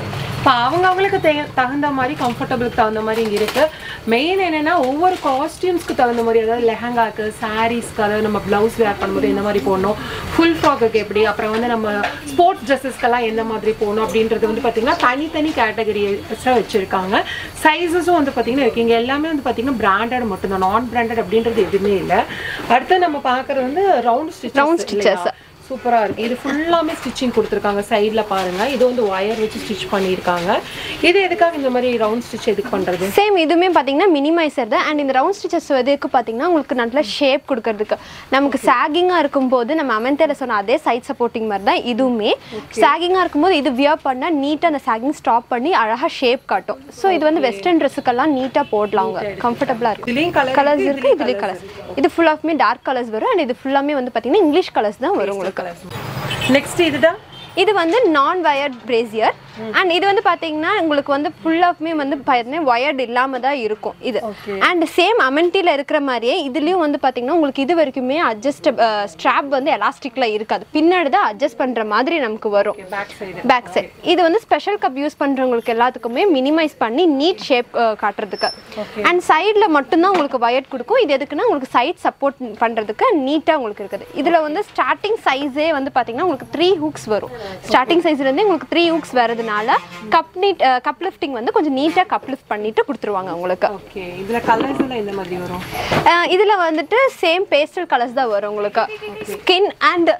இப்போ அவங்க அவங்களுக்கு தகுந்த மாதிரி கம்ஃபர்டபுளுக்கு தகுந்த மாதிரி இங்கே இருக்குது. மெயின் என்னென்னா ஒவ்வொரு காஸ்டியூம்ஸ்க்கு தகுந்த மாதிரி, அதாவது லெஹங்காக்கு, சாரீஸ்க்கு, அதாவது நம்ம ப்ளவுஸ் வேர் பண்ணும்போது எந்த மாதிரி போடணும், ஃபுல் ஃப்ராக்குக்கு எப்படி, அப்புறம் வந்து நம்ம ஸ்போர்ட்ஸ் ட்ரெஸ்ஸஸ்க்கெல்லாம் எந்த மாதிரி போகணும் அப்படின்றது வந்து பார்த்திங்கன்னா தனித்தனி கேட்டகரிஸாக வச்சுருக்காங்க. சைஸஸும் வந்து பார்த்திங்கன்னா இருக்குது. இங்கே எல்லாமே வந்து பார்த்திங்கன்னா பிராண்டட் மட்டும்தான், நான் பிராண்டட் அப்படின்றது எதுவுமே இல்லை. அடுத்து நம்ம பார்க்குறது வந்து ரவுண்ட் ஸ்டிச் ரவுண்ட் ஸ்டிச்சஸ் சூப்பரா இருக்கு. இது ஃபுல்லாமே ஸ்டிச்சிங் கொடுத்துருக்காங்க. சைடில் பாருங்க, இது வந்து ஒயர் வச்சு ஸ்டிச் பண்ணியிருக்காங்க. இது எதுக்காக இந்த மாதிரி ரவுண்ட் ஸ்டிச் எதுக்கு பண்றது? சேம் இதுவுமே பார்த்தீங்கன்னா மினிமைசர் தான். அண்ட் இந்த ரவுண்ட் ஸ்டிச்சஸ் எதுக்கு பார்த்தீங்கன்னா உங்களுக்கு நல்ல ஷேப் கொடுக்கறதுக்கு. நமக்கு சாகிங்காக இருக்கும்போது நம்ம அமெந்தேல சொன்ன அதே சைட் சப்போர்ட்டிங் மாதிரி தான் இதுவுமே. சாகிங்காக இருக்கும்போது இது வியர் பண்ணால் நீட்டாக அந்த சாகிங் ஸ்டாப் பண்ணி அழகாக ஷேப் காட்டும். ஸோ இது வந்து வெஸ்டர்ன் ட்ரெஸ்ஸுக்கெல்லாம் நீட்டாக போடலாம், அவங்க கம்ஃபர்டபுளாக இருக்கும். கலர்ஸ் இருக்குது, இதுலேயே கலர்ஸ். இது ஃபுல் ஆஃப்மே டார்க் கலர்ஸ் வரும். அண்ட் இது ஃபுல்லாமே வந்து பார்த்தீங்கன்னா இங்கிலீஷ் கலர்ஸ் தான் வரும் உங்களுக்கு. நெக்ஸ்ட் இதுதான், இது வந்து நான் வயர்ட் பிரேசியர். அண்ட் இது வந்து பாத்தீங்கன்னா உங்களுக்கு வந்து ஃபுல் ஆஃப்மே வந்து பார்த்தீங்கன்னா வயர்டு இல்லாம தான் இருக்கும் இது. அண்ட் சேம் அமெண்டில இருக்கிற மாதிரியே இதுலயும் வந்து பாத்தீங்கன்னா உங்களுக்கு இது வரைக்குமே அட்ஜஸ்ட் ஸ்ட்ராப் வந்து எலாஸ்டிக்ல இருக்காது, பின்னாடி தான் அட்ஜஸ்ட் பண்ற மாதிரி நமக்கு வரும் பேக் சைடு. இது வந்து ஸ்பெஷல் கப் யூஸ் பண்றவங்களுக்கு எல்லாத்துக்குமே மினிமைஸ் பண்ணி நீட் ஷேப் காட்டுறதுக்கு. அண்ட் சைட்ல மட்டும்தான் உங்களுக்கு வயர்ட் கொடுக்கும். இது எதுக்குன்னா உங்களுக்கு சைட் சப்போர்ட் பண்றதுக்கு நீட்டா உங்களுக்கு இருக்குது. இதுல வந்து ஸ்டார்டிங் சைஸே வந்து பாத்தீங்கன்னா உங்களுக்கு த்ரீ ஹூக்ஸ் வரும். ஸ்டார்டிங் சைஸ்ல இருந்து உங்களுக்கு த்ரீ ஹூக்ஸ் வருது. கப் நீட் கப் லிஃப்டிங் வந்து கொஞ்சம் நீட்டா கப் லிஃப்ட் பண்ணிட்டு கொடுத்துருவாங்க உங்களுக்கு. ஓகே, இதுல கலர்ஸ் எல்லாம் எந்த மாதிரி வரும்? இதுல வந்துட்டு சேம் பேஸ்டல் கலர்ஸ் தான் வரும் உங்களுக்கு. ஸ்கின் அண்ட்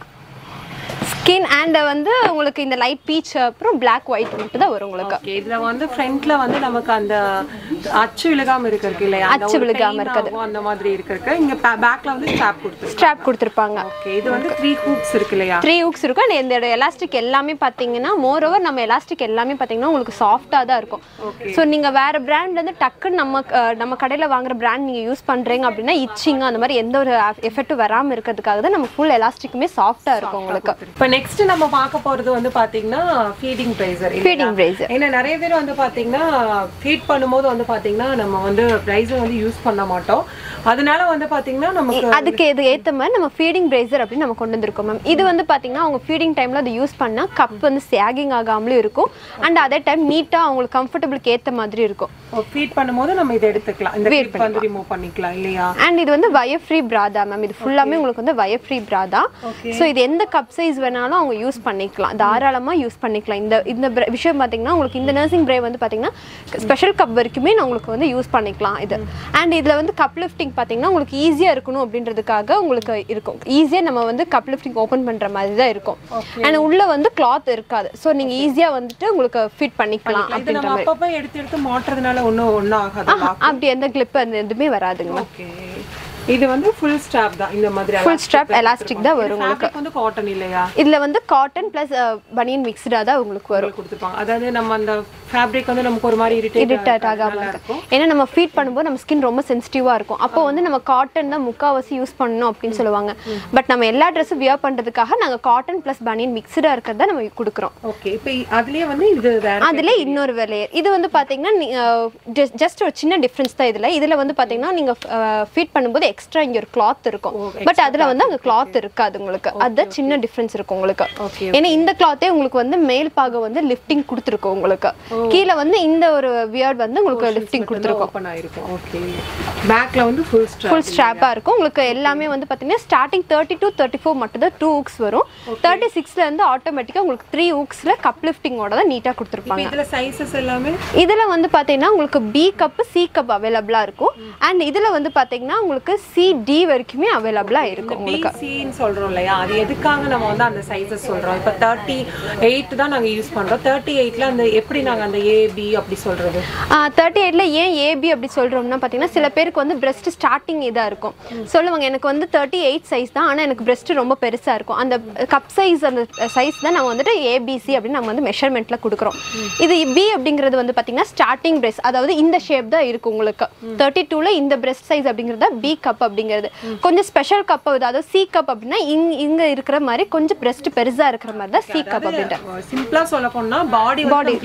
ஸ்கின் அண்ட் வந்து உங்களுக்கு இந்த லைட் பீச் அப்புறம் பிளாக் ஒயிட் மட்டும் தான் வரும் உங்களுக்கு. ஓகே, இதுல வந்து ஃப்ரண்ட்ல வந்து நமக்கு அந்த அச்சு விழுகாம இருக்கு இல்லையா, அச்சு விழுகாம இருக்குது அந்த மாதிரி இருக்கு. இங்க பேக்ல வந்து ஸ்ட்ராப் கொடுத்து ஸ்ட்ராப் கொடுத்திருப்பாங்க. ஓகே, இது வந்து த்ரீ ஹூக்ஸ் இருக்கு இல்லையா? த்ரீ ஹூக்ஸ் இருக்கும். அண்ட் இந்த எலாஸ்டிக் எல்லாமே பாத்தீங்கன்னா மோர் ஓவர் நம்ம எலாஸ்டிக் எல்லாமே பாத்தீங்கன்னா உங்களுக்கு சாஃப்ட்டா தான் இருக்கும். ஸோ நீங்க வேற பிராண்ட்ல இருந்து டக்குன்னு நம்ம நம்ம கடையில வாங்குற பிராண்ட் நீங்க யூஸ் பண்றீங்க அப்படின்னா இச்சிங் அந்த மாதிரி எந்த ஒரு எஃபெக்டும் வராம இருக்கிறதுக்காக தான் நம்ம ஃபுல் எலாஸ்டிக்குமே சாஃப்ட்டா இருக்கும் உங்களுக்கு. நெக்ஸ்ட் நம்ம பார்க்க போறது வந்து பாத்தீங்கன்னா ஃபீடிங் பிரைசர். ஃபீடிங் பிரைசர் ஏன்னா நிறைய பேர் வந்து பாத்தீங்கன்னா ஃபீட் பண்ணும்போது வந்து பாத்தீங்கன்னா நம்ம வந்து பிரைசர் வந்து யூஸ் பண்ண மாட்டோம். அதனால வந்து பாத்தீங்கன்னா நமக்கு அதுக்கு இது ஏத்த மாதிரி நம்ம ஃபீடிங் பிரைசர் அப்படின்னு நம்ம கொண்டு வந்திருக்கோம் மேம். இது வந்து பாத்தீங்கன்னா அவங்க ஃபீடிங் டைம்ல அதை யூஸ் பண்ணா கப் வந்து சேகிங் ஆகாமலும் இருக்கும். அண்ட் அதே டைம் நீட்டா அவங்களுக்கு கம்ஃபர்டபுளுக்கு ஏத்த மாதிரி இருக்கும். ஃபீட் பண்ணும்போது நம்ம இதை எடுத்துக்கலாம், இந்த கிளிப் வந்து ரிமூவ் பண்ணிக்கலாம் இல்லையா? அண்ட் இது வந்து வயர் ஃப்ரீ பிரா தான் மேம். இது ஃபுல்லாமே உங்களுக்கு வந்து வயர் ஃப்ரீ பிரா தான். ஸோ இது எந்த கப் சைஸ் வேணாலும் அவங்க யூஸ் பண்ணிக்கலாம், தாராளமாக யூஸ் பண்ணிக்கலாம். இந்த இந்த விஷயம் பார்த்தீங்கன்னா உங்களுக்கு இந்த நர்சிங் பிரே வந்து பார்த்தீங்கன்னா ஸ்பெஷல் கப் வரைக்குமே நான் உங்களுக்கு வந்து யூஸ் பண்ணிக்கலாம் இது. அண்ட் இதில் வந்து கப் லிஃப்டிங் பார்த்தீங்கன்னா உங்களுக்கு ஈஸியாக இருக்கணும் அப்படின்றதுக்காக உங்களுக்கு இருக்கும். ஈஸியாக நம்ம வந்து கப் லிஃப்டிங் ஓப்பன் பண்ணுற மாதிரி தான் இருக்கும். அண்ட் உள்ள வந்து கிளாத் இருக்காது. ஸோ நீங்கள் ஈஸியாக வந்துட்டு உங்களுக்கு ஃபிட் பண்ணிக்கலாம் அப்படின்ற மாதிரி. அப்பப்போ எடுத்து எடுத்து மாட்டுறதுனால ஒன்றும் ஒன்றும் ஆகாது, அப்படி எந்த கிளிப் அந்த எதுவுமே வராதுங்க. ஓகே, இது வந்து ஃபுல் ஸ்ட்ராப் தான். இந்த மாதிரி ஃபுல் ஸ்ட்ராப் எலாஸ்டிக் தான் வரும் உங்களுக்கு. வந்து காட்டன் இல்லையா? இதுல வந்து காட்டன் பிளஸ் பனியன் மிக்ஸ்டா தான் உங்களுக்கு வரும் கொடுத்துப்பாங்க. அதாவது நம்ம அந்த ஃபேப்ரிக் வந்து நமக்கு ஒரு மாதிரி இரிட்டேட் ஆகாம இருக்கும். ஏன்னா நம்ம ஃபீட் பண்ணும்போது நம்ம ஸ்கின் ரொம்ப சென்சிட்டிவா இருக்கும். அப்போ வந்து நம்ம காட்டன் தான் முக்காவாசி யூஸ் பண்ணணும் அப்படின்னு சொல்லுவாங்க. பட் நம்ம எல்லா ட்ரெஸ்ஸும் வியர் பண்றதுக்காக நாங்க காட்டன் பிளஸ் பனியன் மிக்ஸ்டா இருக்கிறத நம்ம கொடுக்குறோம். ஓகே, இப்போ அதுலயே வந்து இது வேற, அதுல இன்னொரு லேயர். இது வந்து பாத்தீங்கன்னா ஜஸ்ட் ஒரு சின்ன டிஃபரன்ஸ் தான் இதுல. இதுல வந்து பாத்தீங்கன்னா நீங்க ஃபீட் பண்ணும்போது எக்ஸ்ட்ரா இங்க ஒரு கிளாத் இருக்கும். பட் அதுல வந்து அங்க கிளாத் இருக்காது உங்களுக்கு. அது சின்ன டிஃபரன்ஸ் இருக்கும் உங்களுக்கு. ஏன்னா இந்த கிளாத்தே உங்களுக்கு வந்து மேல் பாகம் வந்து லிஃப்டிங் கொடுத்துருக்கும் உங்களுக்கு. கீழ வந்து இந்த ஒரு வியர்ட் வந்து உங்களுக்கு லிஃப்டிங் கொடுத்துருக்கும். ஓபன் ஆயிருக்கும். ஓகே, பேக்ல வந்து ஃபுல் ஸ்ட்ராப் ஃபுல் ஸ்ட்ராப்பா இருக்கும் உங்களுக்கு. எல்லாமே வந்து பாத்தீங்கன்னா starting thirty two thirty four மட்டும் தான் டூ ஹூக்ஸ் வரும். தேர்ட்டி சிக்ஸ்ல இருந்து ஆட்டோமேட்டிக்கா உங்களுக்கு த்ரீ ஹூக்ஸ்ல கப் லிஃப்டிங்கோட தான் நீட்டா கொடுத்துருப்பாங்க. இதுல சைஸஸ் எல்லாமே இதுல வந்து பாத்தீங்கன்னா உங்களுக்கு பி கப் சி கப் அவைலபிளா இருக்கும். அண்ட் இதுல வந்து பாத்தீங்கன்னா உங்களுக்கு சி டி வரைக்குமே அவைலபிளா இருக்கும் உங்களுக்கு. பி சி ன்னு சொல்றோம் இல்லையா, அது எதுக்காக நம்ம வந்து அந்த சைஸஸ் சொல்றோம்? இப்போ தேர்ட்டி எயிட் தான் நாங்க யூஸ் பண்றோம். தேர்ட்டி எயிட்ல அந்த எப்படி நாங்க அந்த ஏ பி அப்படி சொல்றது? தேர்ட்டி எயிட்ல ஏன் ஏ பி அப்படி சொல்றோம்னா பாத்தீங்கன்னா சில பேருக்கு வந்து பிரஸ்ட் ஸ்டார்டிங் இதா இருக்கும். சொல்லுவாங்க எனக்கு வந்து தேர்ட்டி எயிட் சைஸ் தான், ஆனா எனக்கு பிரஸ்ட் ரொம்ப பெருசா இருக்கும். அந்த கப் சைஸ் அந்த சைஸ் தான் நம்ம வந்துட்டு ஏபிசி அப்படின்னு நம்ம வந்து மெஷர்மெண்ட்ல கொடுக்குறோம். இது பி அப்படிங்கிறது வந்து பாத்தீங்கன்னா ஸ்டார்டிங் பிரஸ்ட், அதாவது இந்த ஷேப் தான் இருக்கு உங்களுக்கு. தேர்ட்டி டூல இந்த பிரஸ்ட் சைஸ் அப்படிங்கிறது பி கப் அப்படிங்கிறது. கொஞ்சம் ஸ்பெஷல் கப், அதாவது சி கப் அப்படின்னா இங்க இருக்கிற மாதிரி கொஞ்சம் பிரஸ்ட் பெருசா இருக்கிற மாதிரி தான் சி கப் அப்படின்ட்டு. சிம்பிளா சொல்ல போனா பாடி பாடி கிளீனா இருந்தா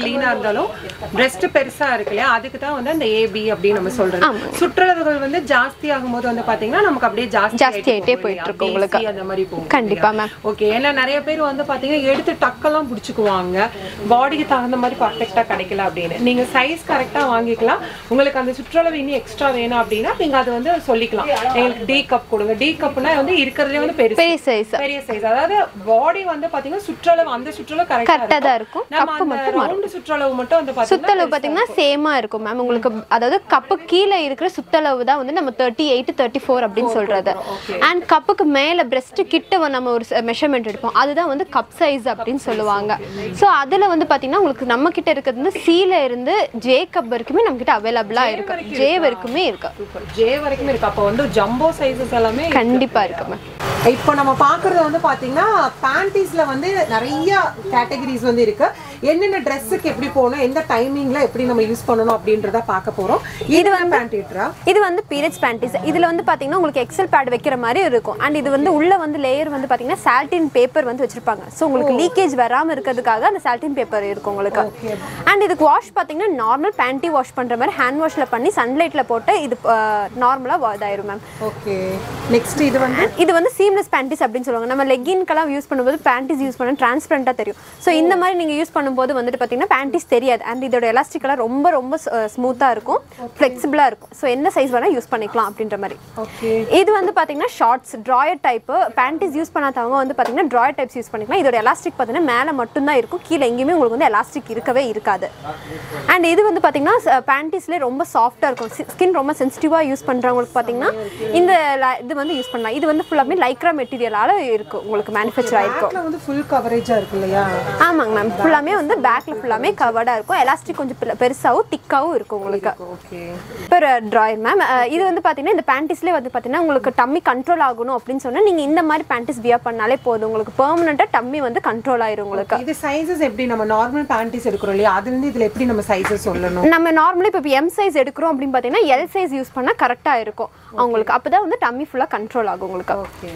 இருந்தாலும் breast பெருசா இருக்கு இல்லையா அதுக்கு தான் வந்து அந்த A B அப்படி நம்ம சொல்றது சுற்றளவுகள் வந்து ஜாஸ்தி ஆகும்போது வந்து பாத்தீங்கன்னா நமக்கு அப்படியே ஜாஸ்தி ஜாஸ்தி ஆயிட்டே போயிட்டு இருக்கு உங்களுக்கு அந்த மாதிரி போகும் கண்டிப்பா மேம் ஓகே ஏன்னா நிறைய பேர் வந்து பாத்தீங்கன்னா எடுத்து டக்கெல்லாம் பிடிச்சுக்குவாங்க பாடிக்கு தகுந்த மாதிரி பர்ஃபெக்ட்டா கிடைக்கல அப்படின்னு நீங்க சைஸ் கரெக்டா வாங்கிக்கலாம் உங்களுக்கு அந்த சுற்றளவு இன்னும் எக்ஸ்ட்ரா வேணும் அப்படின்னா நீங்க அது வந்து சொல்லிக்கலாம் எங்களுக்கு D கப் கொடுங்க D கப்னா வந்து இருக்கிறதுலே வந்து பெரிய பெரிய சைஸ் பெரிய சைஸ் அதாவது பாடி வந்து பாத்தீங்கன்னா சுற்றளவு அந்த சுற்றளவு கரெக்ட்டா தான் இருக்கும் கப் மட்டும் ரவுண்ட் சுற்றளவு மட்டும் வந்து பாத்தீங்கன்னா சுற்றளவு பாத்தீங்கன்னா சேமா இருக்கும் மேம் உங்களுக்கு அதாவது கப்பு கீழ இருக்கிற சுற்றளவு தான் வந்து நம்ம thirty-eight thirty-four அப்படினு சொல்றது and கப்புக்கு மேல breast கிட்ட நம்ம ஒரு மெஷர்மென்ட் எடுப்போம் அதுதான் வந்து கப் சைஸ் அப்படினு சொல்லுவாங்க சோ அதுல வந்து பாத்தீங்கன்னா உங்களுக்கு நம்ம கிட்ட இருக்குது வந்து C ல இருந்து J கப் வரைக்குமே நம்ம கிட்ட அவேலபிளா இருக்கு J வரைக்குமே இருக்கு J வரைக்குமே இருக்கு அப்ப வந்து ஜம்போ சைஸஸ் எல்லாமே கண்டிப்பா இருக்கு மேம் இப்போ நம்ம பாக்குறது வந்து பாத்தீங்கன்னா pantiesல வந்து நிறைய கேட்டகரிஸ் வந்து இருக்கு என்னென்ன Dressக்கு எப்படி போணும் எந்த டைமிங்ல எப்படி நம்ம யூஸ் பண்ணனும் அப்படின்றத பார்க்க போறோம் இது வந்து pantyட்ரா இது வந்து periods panties இதுல வந்து பாத்தீங்கன்னா உங்களுக்கு எக்ஸல் பேட் வைக்கிற மாதிரி இருக்கும் and இது வந்து உள்ள வந்து லேயர் வந்து பாத்தீங்கன்னா சால்டின் பேப்பர் வந்து வச்சிருப்பாங்க சோ உங்களுக்கு லீக்கேஜ் வராம இருக்கிறதுக்காக அந்த சால்டின் பேப்பர் இருக்கும் உங்களுக்கு and இதுக்கு வாஷ் பாத்தீங்கன்னா நார்மல் panty வாஷ் பண்ற மாதிரி ஹேண்ட் வாஷ்ல பண்ணி சன்லைட்ல போட்டு இது நார்மலா இதாயிரும் மேம் ஓகே நெக்ஸ்ட் இது வந்து இது வந்து seamless panties அப்படினு சொல்லுவாங்க நம்ம லெகின்க்கெல்லாம் யூஸ் பண்ணும்போது panties யூஸ் பண்ணா டிரான்ஸ்பரண்டா தெரியும் சோ இந்த மாதிரி நீங்க யூஸ் பண்ணும்போது வந்துட்டு பாத்தீங்கன்னா panties தெரியாது and இதோட எலாஸ்டிக் எல்லாம் ரொம்ப ரொம்ப ஸ்மூத்தா இருக்கும் ஃப்ளெக்சிபிளா இருக்கும் சோ என்ன சைஸ் வேணா யூஸ் பண்ணிக்கலாம் அப்படின்ற மாதிரி ஓகே இது வந்து பாத்தீங்கன்னா shorts drawer type panties use பண்ணாதவங்க வந்து பாத்தீங்கன்னா ட்ராயர் டைப்ஸ் யூஸ் பண்ணிக்கலாம் இதோட எலாஸ்டிக் பாத்தீங்கன்னா மேல மட்டும் தான் இருக்கும் கீழ எங்கயுமே உங்களுக்கு வந்து எலாஸ்டிக் இருக்கவே இருக்காது and இது வந்து பாத்தீங்கன்னா pantiesல ரொம்ப சாஃப்ட்டா இருக்கும் ஸ்கின் ரொம்ப சென்சிட்டிவா யூஸ் பண்றவங்களுக்கு பாத்தீங்கன்னா இந்த இது வந்து யூஸ் பண்ணலாம் இது வந்து ஃபுல்லாமே லைக்ரா மெட்டீரியலால இருக்கு உங்களுக்கு மேனுஃபேக்சர் ஆயிருக்கும் பேக்ல வந்து ஃபுல் கவரேஜா இருக்கு இல்லையா ஆமாங்க மேம் ஃபுல்லாமே வந்து பேக்ல ஃபுல்லாமே கவர்டா இருக்கும் எலாஸ்டிக் கொஞ்சம் பெருசாவும் திக்காவும் இருக்கும் உங்களுக்கு ஓகே இப்போ ட்ராயர் மேம் இது வந்து பாத்தீங்கன்னா இந்த pantiesலயே வந்து பாத்தீங்கன்னா உங்களுக்கு டம்மி கண்ட்ரோல் ஆகணும் அப்படினு சொன்னா நீங்க இந்த மாதிரி panties வியர் பண்ணாலே போதும் உங்களுக்கு பெர்மனன்ட்டா டம்மி வந்து கண்ட்ரோல் ஆயிரும் உங்களுக்கு இது சைஸஸ் எப்படி நம்ம நார்மல் panties எடுக்கறோம் இல்லையா அதுல இருந்து இதுல எப்படி நம்ம சைஸஸ் சொல்லணும் நம்ம நார்மலி இப்போ M சைஸ் எடுக்கறோம் அப்படினு பாத்தீங்கன்னா L சைஸ் யூஸ் பண்ணா கரெக்ட்டா இருக்கும் உங்களுக்கு அப்பதான் வந்து டம்மி ஃபுல்லா கண்ட்ரோல் ஆகும் உங்களுக்கு ஓகே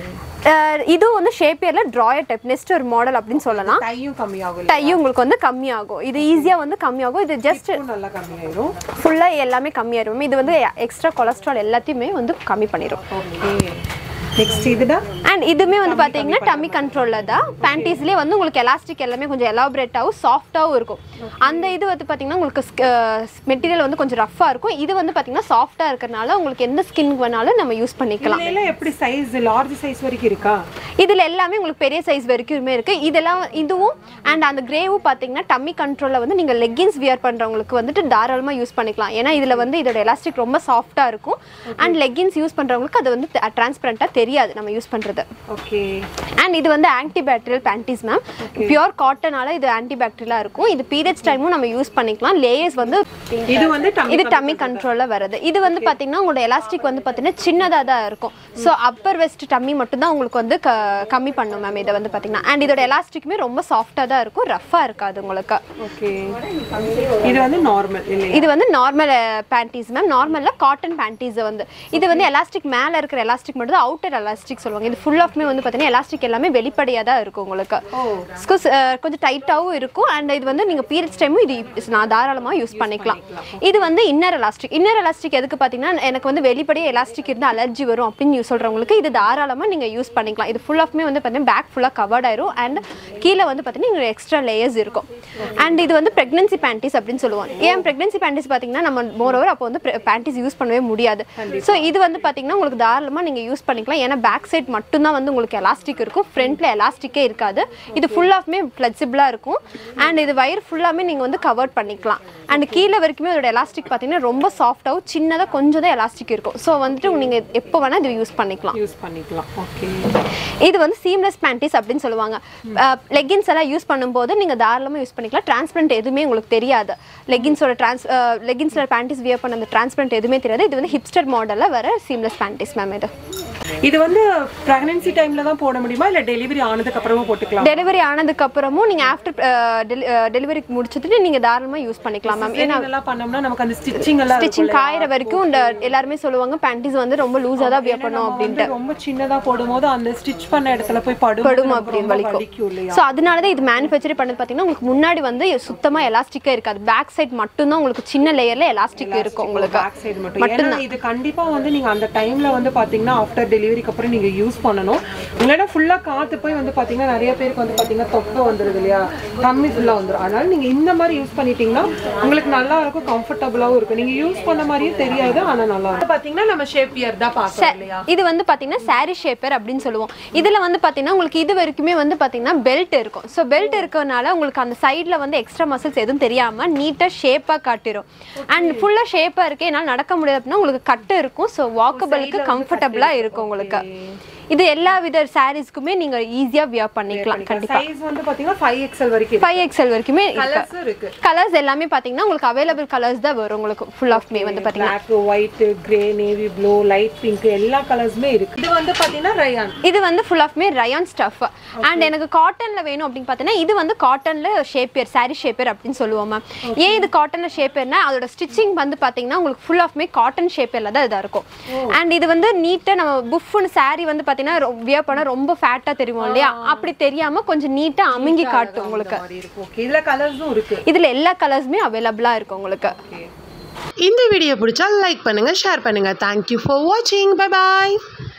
இது வந்து ஷேப்பியர்ல ட்ராயர் டைப் நெக்ஸ்ட் ஒரு மாடல் அப்படினு சொல்லலாம் டையும் கம்மி ஆகும் டையும் உங்களுக்கு வந்து கம்மி ஆகும் இது ஈஸியா வந்து கம்மி ஆகும் இது ஜஸ்ட் நல்லா கம்மி ஆயிரும் ஃபுல்லா எல்லாமே கம்மி ஆயிரும் இது வந்து எக்ஸ்ட்ரா கொலஸ்ட்ரால் எல்லாத்தையுமே வந்து கம்மி பண்ணிரும் ஓகே நெக்ஸ்ட் இதுடா and இதுமே வந்து பாத்தீங்கன்னா டம்மி கண்ட்ரோல்ல தான் pantiesலயே வந்து உங்களுக்கு எலாஸ்டிக் எல்லாமே கொஞ்சம் எலாபரேட்டாவும் சாஃப்ட்டாவும் இருக்கும் அந்த இது வந்து பாத்தீங்கன்னா உங்களுக்கு மெட்டீரியல் வந்து கொஞ்சம் ரஃப்பா இருக்கும் இது வந்து பாத்தீங்கன்னா சாஃப்ட்டா இருக்கறனால உங்களுக்கு எந்த ஸ்கின் வேணாலும் நம்ம யூஸ் பண்ணிக்கலாம் இதுல எப்படி சைஸ் லார்ஜ் சைஸ் வரைக்கும் இருக்கா இதுல எல்லாமே உங்களுக்கு பெரிய சைஸ் வரைக்குமே இருக்கு இதெல்லாம் இதுவும் and அந்த கிரேவும் பாத்தீங்கன்னா டம்மி கண்ட்ரோல்ல வந்து நீங்க லெகின்ஸ் வியர் பண்றவங்களுக்கு வந்துட்டு தாராளமா யூஸ் பண்ணிக்கலாம் ஏன்னா இதுல வந்து இதோட எலாஸ்டிக் ரொம்ப சாஃப்ட்டா இருக்கும் and லெகின்ஸ் யூஸ் பண்றவங்களுக்கு அது வந்து டிரான்ஸ்பரண்டா தெரியாது நம்ம யூஸ் பண்றது ஓகே and இது வந்து anti bacterial panties ma'am pure காட்டனால இது ஆன்டி பாக்டீரியலா இருக்கும் இது பீரியட்ஸ் டைமும் நம்ம யூஸ் பண்ணிக்கலாம் லேயர்ஸ் வந்து இது வந்து இது டம்மி கண்ட்ரோல்ல வருது இது வந்து பாத்தீங்கன்னா உங்களோட எலாஸ்டிக் வந்து பாத்தீங்கன்னா சின்னதா தான் இருக்கும் சோ அப்பர் வெஸ்ட் டம்மி மட்டும் தான் உங்களுக்கு வந்து கம்மி பண்ணும் மேம் இத வந்து பாத்தீங்கன்னா and இதோட எலாஸ்டிக்குமே ரொம்ப சாஃப்ட்டா தான் இருக்கும் ரஃப்பா இருக்காது உங்களுக்கு ஓகே இது வந்து நார்மல் இல்ல இது வந்து நார்மல் panties மேம் நார்மல்ல காட்டன் panties வந்து இது வந்து எலாஸ்டிக் மேல இருக்கிற எலாஸ்டிக் மட்டும் தான் அவுட்டர் எலாஸ்டிக் சொல்லுவாங்க இது ஃபுல் ஆஃப்மே வந்து பாத்தீங்கன்னா எலாஸ்டிக் எல்லாமே வெளிப்படையா தான் இருக்கும் உங்களுக்கு கொஞ்சம் டைட்டாவும் இருக்கும் and இது வந்து நீங்க பீரியட்ஸ் டைமும் இது நான் தாராளமா யூஸ் பண்ணிக்கலாம் இது வந்து இன்னர் எலாஸ்டிக் இன்னர் எலாஸ்டிக் எதுக்கு பாத்தீங்கன்னா எனக்கு வந்து வெளிப்படையா எலாஸ்டிக் இருந்தா அலர்ஜி வரும் அப்படின்னு சொல்றவங்களுக்கு இது தாராளமா நீங்க யூஸ் பண்ணிக்கலாம் இது ஃபுல் ஆஃப்மே வந்து பாத்தீங்கன்னா பேக் ஃபுல்லா கவர்ட் ஆயிரும் and கீழ வந்து பாத்தீங்கன்னா எக்ஸ்ட்ரா லேயர்ஸ் இருக்கும் and இது வந்து பிரெக்னன்சி panties அப்படின்னு சொல்லுவாங்க ஏன் பிரெக்னன்சி panties பாத்தீங்கன்னா நம்ம மோரோவர் அப்போ வந்து panties யூஸ் பண்ணவே முடியாது சோ இது வந்து பாத்தீங்கன்னா உங்களுக்கு தாராளமா நீங்க யூஸ் பண்ணிக்கலாம் ஏன்னா பேக் சைடு மட்டும் தான் வந்து உங்களுக்கு எலாஸ்டிக் இருக்கும் ஃப்ரண்ட்ல எலாஸ்டிக்கே இருக்காது இது ஃபுல் ஆஃப்மே ஃப்ளெக்சிபிளா இருக்கும் and இது வயர் ஃபுல்லாமே நீங்க வந்து கவர் பண்ணிக்கலாம் and கீழ வரைக்குமே அதோட எலாஸ்டிக் பாத்தீங்கன்னா ரொம்ப சாஃப்ட்டாவும் சின்னதா கொஞ்சம் தான் எலாஸ்டிக் இருக்கும் சோ வந்துட்டு நீங்க எப்போ வேணா இது யூஸ் பண்ணிக்கலாம் யூஸ் பண்ணிக்கலாம் ஓகே இது வந்து seamless panties அப்படின்னு சொல்லுவாங்க லெகின்ஸ் எல்லாம் யூஸ் பண்ணும்போது நீங்க தாராளமா யூஸ் பண்ணிக்கலாம் டிரான்ஸ்பரண்ட் எதுவுமே உங்களுக்கு தெரியாது லெகின்ஸோட டிரான்ஸ் லெகின்ஸ்ல panties வியர் பண்ண அந்த டிரான்ஸ்பரண்ட் எதுவுமே தெரியாது இது வந்து ஹிப்ஸ்டர் மாடல்ல வர seamless panties மேம் இது இது இது வந்து பிரெக்னன்சி டைம்ல தான் போட முடியுமா இல்ல டெலிவரி ஆனதுக்கு அப்புறமா போட்டுக்கலாம்? டெலிவரி ஆனதுக்கு அப்புறமும் நீங்க ஆஃப்டர் டெலிவரி முடிச்சிட்டு நீங்க தாராளமா யூஸ் பண்ணிக்கலாம் மேம். ஏன்னா இதெல்லாம் பண்ணோம்னா நமக்கு அந்த ஸ்டிச்சிங் எல்லாம் ஸ்டிச்சிங் காயற வரைக்கும் எல்லாரும் சொல்லுவாங்க பேண்டீஸ் வந்து ரொம்ப லூசா தான் வியர் பண்ணனும் அப்படினு. ரொம்ப சின்னதா போடும்போது அந்த ஸ்டிட்ச் பண்ண இடத்துல போய் படும் படும் அப்படி வலிக்கும். சோ அதனால தான் இது manufacture பண்ணது பாத்தீங்கன்னா உங்களுக்கு முன்னாடி வந்து சுத்தமா எலாஸ்டிக்கா இருக்காது. பேக் சைடு மட்டும் தான் உங்களுக்கு சின்ன லேயர்ல எலாஸ்டிக் இருக்கும் உங்களுக்கு. பேக் சைடு மட்டும். ஏன்னா இது கண்டிப்பா வந்து நீங்க அந்த டைம்ல வந்து பாத்தீங்கன்னா ஆஃப்டர் டெலிவரிக்கு அப்புறம் நீங்க யூஸ் பண்ணனும். இல்லனா ஃபுல்லா காத்து போய் வந்து பாத்தீங்கன்னா நிறைய பேருக்கு வந்து பாத்தீங்கன்னா தொப்பை வந்துருது இல்லையா, கம்மி ஃபுல்லா வந்துரும். அதனால நீங்க இந்த மாதிரி யூஸ் பண்ணிட்டீங்கன்னா உங்களுக்கு நல்லா இருக்கும், கம்ஃபர்ட்டபிளாவும் இருக்கும். நீங்க யூஸ் பண்ண மாதிரியே தெரியாது, ஆனா நல்லா இருக்கும். பாத்தீங்கன்னா நம்ம ஷேப் வியர் தான் பார்க்கறோம் இல்லையா. இது வந்து பாத்தீங்கன்னா saree shaper அப்படினு சொல்லுவோம். இதுல வந்து பாத்தீங்கன்னா உங்களுக்கு இது வரைக்குமே வந்து பாத்தீங்கன்னா பெல்ட் இருக்கும். சோ பெல்ட் இருக்கறனால உங்களுக்கு அந்த சைடுல வந்து எக்ஸ்ட்ரா மசில்ஸ் எதுவும் தெரியாம நீட்டா ஷேப்பா காட்டிரும். அண்ட் ஃபுல்லா ஷேப்பா இருக்கு, என்னால நடக்க முடியாது அப்படினா உங்களுக்கு கட்டு இருக்கும். சோ வாக்கபிளுக்கு கம்ஃபர்ட்டபிளா இருக்கும் உங்களுக்கு. இது எல்லா வித சாரீஸ்க்குமே நீங்க ஈஸியா வியர் பண்ணிக்கலாம். கண்டிப்பா சைஸ் வந்து பாத்தீங்கன்னா five X L வரைக்கும் இருக்கு. five X L வரைக்குமே கலர்ஸ் இருக்கு. கலர்ஸ் எல்லாமே பாத்தீங்கன்னா உங்களுக்கு அவேலபிள் கலர்ஸ் தான் வரும் உங்களுக்கு. ஃபுல் ஆஃப் மே வந்து பாத்தீங்கன்னா black, white, grey, navy blue, light pink எல்லா கலர்ஸ்மே இருக்கு. இது வந்து பாத்தீங்கன்னா ரயான். இது வந்து ஃபுல் ஆஃப் மே ரயான் ஸ்டஃப். அண்ட் எனக்கு காட்டன்ல வேணும் அப்படினு பாத்தீங்கன்னா இது வந்து காட்டன்ல ஷேப்பர், saree shaper அப்படினு சொல்லுவோம் மேம். ஏன் இது காட்டன்ல ஷேப்பர்னா அதோட ஸ்டிச்சிங் வந்து பாத்தீங்கன்னா உங்களுக்கு ஃபுல் ஆஃப் மே காட்டன் ஷேப்பர்ல தான் இதா இருக்கும். அண்ட் இது வந்து நீட்டா நம்ம புஃப்னு saree வந்து பாத்தீங்கன்னா வியர் பண்ண ரொம்ப ஃபேட்டா தெரியும் இல்லையா, அப்படி தெரியாம கொஞ்சம் நீட்டா அமுங்கி காட்டும் உங்களுக்கு. ஓகே, இதுல கலர்ஸும் இருக்கு. இதுல எல்லா கலர்ஸ்மே அவேலபிளா இருக்கு உங்களுக்கு. இந்த வீடியோ பிடிச்சா லைக் பண்ணுங்க, ஷேர் பண்ணுங்க. Thank you for watching. Bye bye.